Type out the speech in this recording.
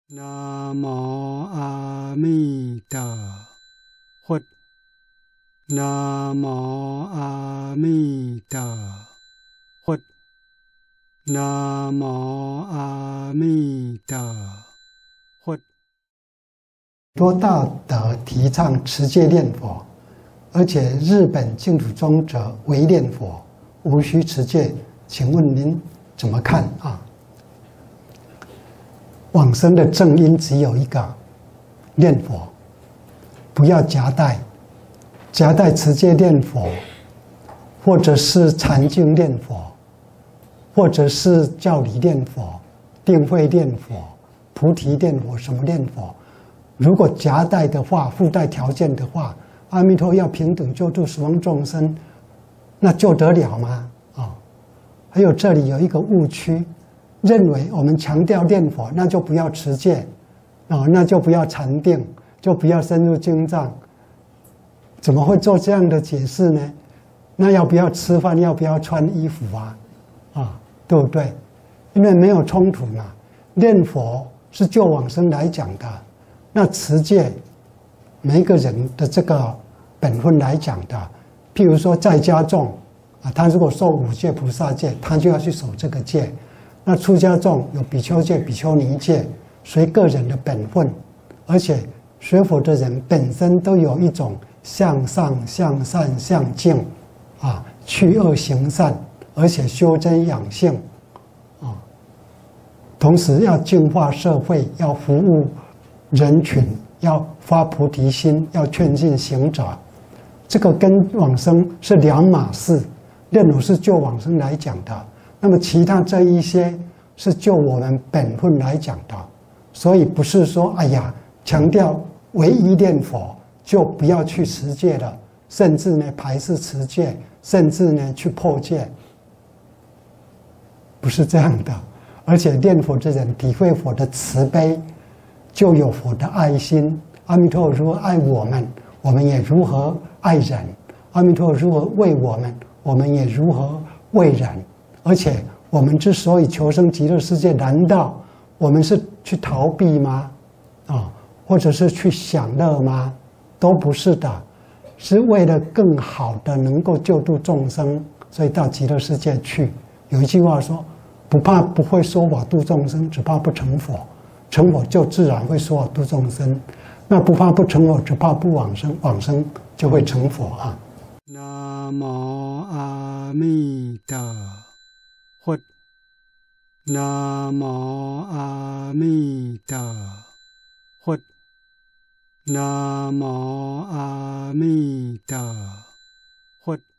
南无阿弥陀佛。南无阿弥陀佛。南无阿弥陀佛。 多大德提倡持戒念佛，而且日本净土宗者唯念佛，无需持戒，请问您怎么看啊？往生的正因只有一个，念佛，不要夹带持戒念佛，或者是禅境念佛，或者是教理念佛、定慧念佛、菩提念佛，什么念佛？如果夹带的话，附带条件的话，阿弥陀要平等救度十方众生，那救得了吗？还有这里有一个误区，认为我们强调念佛，那就不要持戒，那就不要禅定，就不要深入经藏。怎么会做这样的解释呢？那要不要吃饭？要不要穿衣服啊？对不对？因为没有冲突嘛。念佛是就往生来讲的，那持戒，每一个人的这个本分来讲的。譬如说在家众他如果受五戒菩萨戒，他就要去守这个戒。那出家众有比丘戒、比丘尼戒，随个人的本分。而且学佛的人本身都有一种向上、向善、向净去恶行善，而且修真养性同时要净化社会，要服务人群，要发菩提心，要劝进行者。这个跟往生是两码事。念佛是就往生来讲的，那么其他这一些是就我们本分来讲的，所以不是说强调唯一念佛就不要去持戒了，甚至呢排斥持戒，甚至呢去破戒，不是这样的。而且念佛的人体会佛的慈悲，就有佛的爱心。阿弥陀佛如何爱我们，我们也如何爱人；阿弥陀佛如何为我们，我们也如何为人。而且我们之所以求生极乐世界，难道我们是去逃避吗？或者是去享乐吗？都不是的，是为了更好的能够救度众生，所以到极乐世界去。有一句话说，不怕不会说法度众生，只怕不成佛。成佛就自然会说法度众生，那不怕不成佛，只怕不往生，往生就会成佛啊。 南无阿弥陀佛。南无阿弥陀佛。南无阿弥陀佛。